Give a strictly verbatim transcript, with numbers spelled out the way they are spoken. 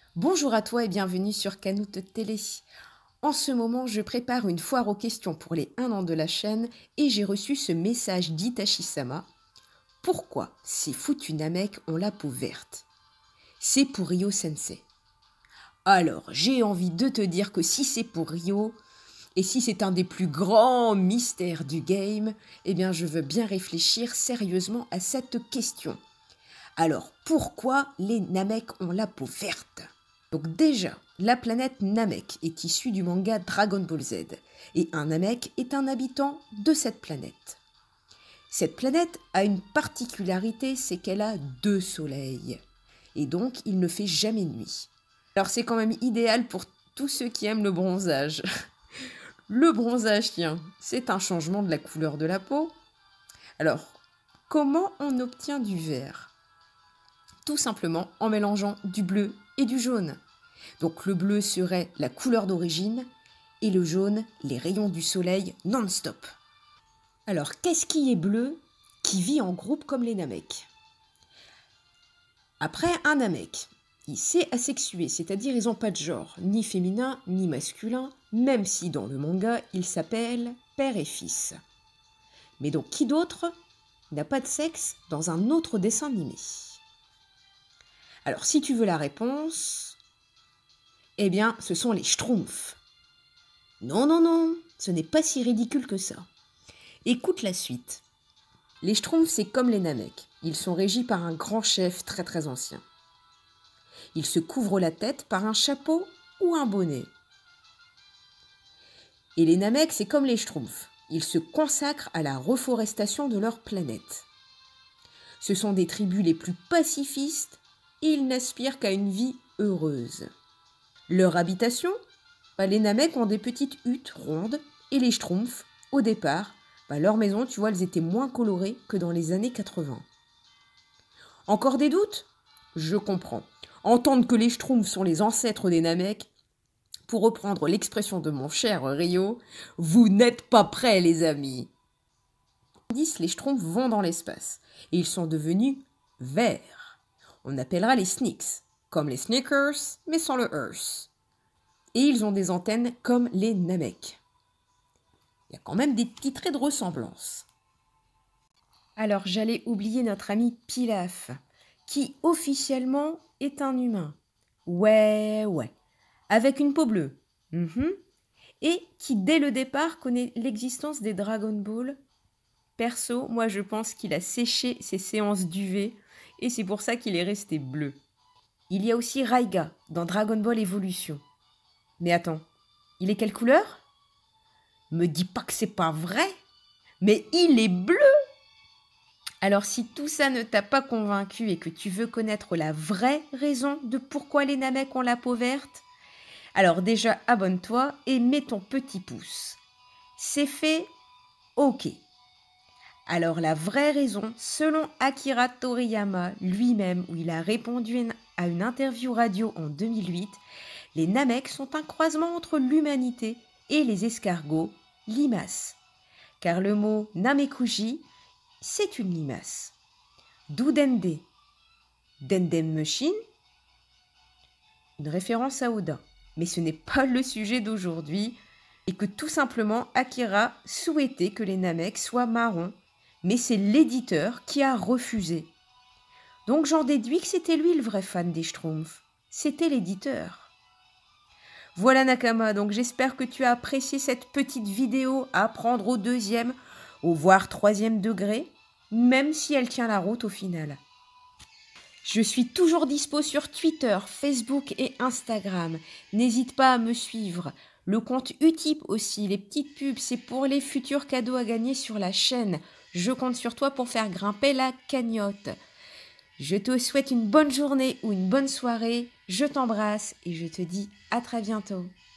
Bonjour à toi et bienvenue sur Canute Télé. En ce moment, je prépare une foire aux questions pour les un an de la chaîne et j'ai reçu ce message d'Itachi-sama. Pourquoi ces foutus Namek ont la peau verte? C'est pour Ryo Sensei. Alors, j'ai envie de te dire que si c'est pour Ryo, et si c'est un des plus grands mystères du game, eh bien je veux bien réfléchir sérieusement à cette question. Alors, pourquoi les Namek ont la peau verte? Donc déjà, la planète Namek est issue du manga Dragon Ball Z, et un Namek est un habitant de cette planète. Cette planète a une particularité, c'est qu'elle a deux soleils, et donc il ne fait jamais nuit. Alors c'est quand même idéal pour tous ceux qui aiment le bronzage. Le bronzage, tiens, c'est un changement de la couleur de la peau. Alors, comment on obtient du vert? Tout simplement en mélangeant du bleu et du jaune. Donc le bleu serait la couleur d'origine et le jaune, les rayons du soleil non-stop. Alors, qu'est-ce qui est bleu qui vit en groupe comme les Namek? Après, un Namek, il sait asexuer, c'est-à-dire ils n'ont pas de genre, ni féminin, ni masculin, même si dans le manga, ils s'appellent père et fils. Mais donc, qui d'autre n'a pas de sexe dans un autre dessin animé? Alors, si tu veux la réponse, eh bien, ce sont les Schtroumpfs. Non, non, non, ce n'est pas si ridicule que ça. Écoute la suite. Les Schtroumpfs, c'est comme les Namek. Ils sont régis par un grand chef très très ancien. Ils se couvrent la tête par un chapeau ou un bonnet. Et les Namek, c'est comme les Schtroumpfs. Ils se consacrent à la reforestation de leur planète. Ce sont des tribus les plus pacifistes et ils n'aspirent qu'à une vie heureuse. Leur habitation, bah, les Namek ont des petites huttes rondes et les Schtroumpfs, au départ, bah, leurs maisons, tu vois, elles étaient moins colorées que dans les années quatre-vingts. Encore des doutes? Je comprends. Entendre que les Schtroumpfs sont les ancêtres des Namek, pour reprendre l'expression de mon cher Ryo, vous n'êtes pas prêts les amis. Les Schtroumpfs vont dans l'espace et ils sont devenus verts. On appellera les Sneaks, comme les Snickers, mais sans le Earth. Et ils ont des antennes comme les Namek. Il y a quand même des petits traits de ressemblance. Alors j'allais oublier notre ami Pilaf, qui officiellement est un humain. Ouais, ouais. Avec une peau bleue. Mm-hmm. Et qui dès le départ connaît l'existence des Dragon Ball. Perso, moi je pense qu'il a séché ses séances d'U V et c'est pour ça qu'il est resté bleu. Il y a aussi Raiga dans Dragon Ball Evolution. Mais attends, il est quelle couleur? Me dis pas que c'est pas vrai, mais il est bleu! Alors si tout ça ne t'a pas convaincu et que tu veux connaître la vraie raison de pourquoi les Namek ont la peau verte, alors déjà abonne-toi et mets ton petit pouce. C'est fait? Ok. Alors la vraie raison, selon Akira Toriyama lui-même, où il a répondu à une interview radio en deux mille huit, les Namek sont un croisement entre l'humanité et les escargots, limaces. Car le mot Namekuji, c'est une limace. D'où Dende. Dendem Machine, une référence à Oda. Mais ce n'est pas le sujet d'aujourd'hui et que tout simplement Akira souhaitait que les Namek soient marrons. Mais c'est l'éditeur qui a refusé. Donc j'en déduis que c'était lui le vrai fan des Schtroumpfs. C'était l'éditeur. Voilà Nakama, donc j'espère que tu as apprécié cette petite vidéo à prendre au deuxième, au voire troisième degré, même si elle tient la route au final. Je suis toujours dispo sur Twitter, Facebook et Instagram. N'hésite pas à me suivre. Le compte Utip aussi, les petites pubs, c'est pour les futurs cadeaux à gagner sur la chaîne. Je compte sur toi pour faire grimper la cagnotte. Je te souhaite une bonne journée ou une bonne soirée. Je t'embrasse et je te dis à très bientôt.